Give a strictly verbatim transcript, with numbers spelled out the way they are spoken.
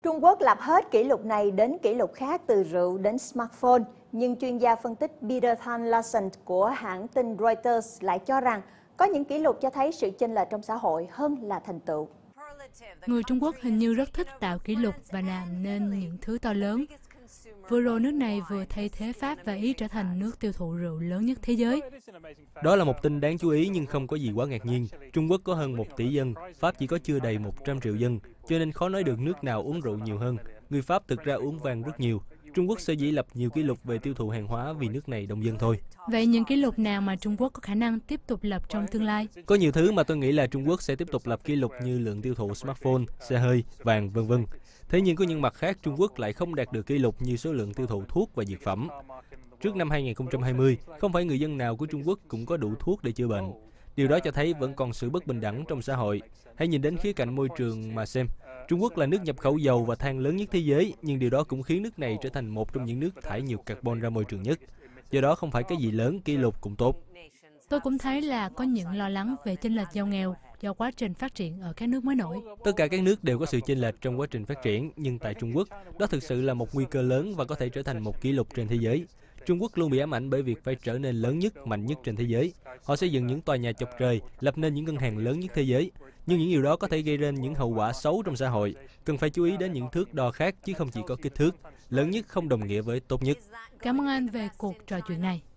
Trung Quốc lập hết kỷ lục này đến kỷ lục khác từ rượu đến smartphone, nhưng chuyên gia phân tích Peter Van Larsen của hãng tin Reuters lại cho rằng có những kỷ lục cho thấy sự chênh lệch trong xã hội hơn là thành tựu. Người Trung Quốc hình như rất thích tạo kỷ lục và làm nên những thứ to lớn. Vừa rồi nước này vừa thay thế Pháp và Ý trở thành nước tiêu thụ rượu lớn nhất thế giới. Đó là một tin đáng chú ý nhưng không có gì quá ngạc nhiên. Trung Quốc có hơn một tỷ dân, Pháp chỉ có chưa đầy một trăm triệu dân, cho nên khó nói được nước nào uống rượu nhiều hơn. Người Pháp thực ra uống vang rất nhiều. Trung Quốc sở dĩ lập nhiều kỷ lục về tiêu thụ hàng hóa vì nước này đông dân thôi. Vậy những kỷ lục nào mà Trung Quốc có khả năng tiếp tục lập trong tương lai? Có nhiều thứ mà tôi nghĩ là Trung Quốc sẽ tiếp tục lập kỷ lục như lượng tiêu thụ smartphone, xe hơi, vàng, vân vân. Thế nhưng có những mặt khác Trung Quốc lại không đạt được kỷ lục như số lượng tiêu thụ thuốc và dược phẩm. Trước năm hai nghìn không trăm hai mươi, không phải người dân nào của Trung Quốc cũng có đủ thuốc để chữa bệnh. Điều đó cho thấy vẫn còn sự bất bình đẳng trong xã hội. Hãy nhìn đến khía cạnh môi trường mà xem. Trung Quốc là nước nhập khẩu dầu và than lớn nhất thế giới, nhưng điều đó cũng khiến nước này trở thành một trong những nước thải nhiều carbon ra môi trường nhất. Do đó không phải cái gì lớn, kỷ lục cũng tốt. Tôi cũng thấy là có những lo lắng về chênh lệch giàu nghèo do quá trình phát triển ở các nước mới nổi. Tất cả các nước đều có sự chênh lệch trong quá trình phát triển, nhưng tại Trung Quốc, đó thực sự là một nguy cơ lớn và có thể trở thành một kỷ lục trên thế giới. Trung Quốc luôn bị ám ảnh bởi việc phải trở nên lớn nhất, mạnh nhất trên thế giới. Họ xây dựng những tòa nhà chọc trời, lập nên những ngân hàng lớn nhất thế giới. Nhưng những điều đó có thể gây ra những hậu quả xấu trong xã hội. Cần phải chú ý đến những thước đo khác chứ không chỉ có kích thước. Lớn nhất không đồng nghĩa với tốt nhất. Cảm ơn anh về cuộc trò chuyện này.